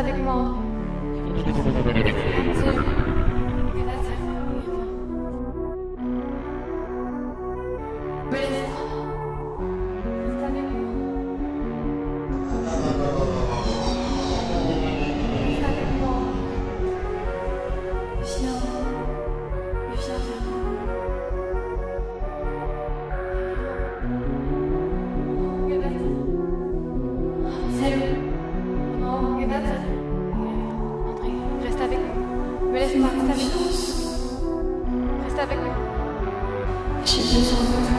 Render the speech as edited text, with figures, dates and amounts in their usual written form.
avec moi. Reste avec moi. Me laisse pas, reste avec moi. Reste avec moi. J'ai besoin de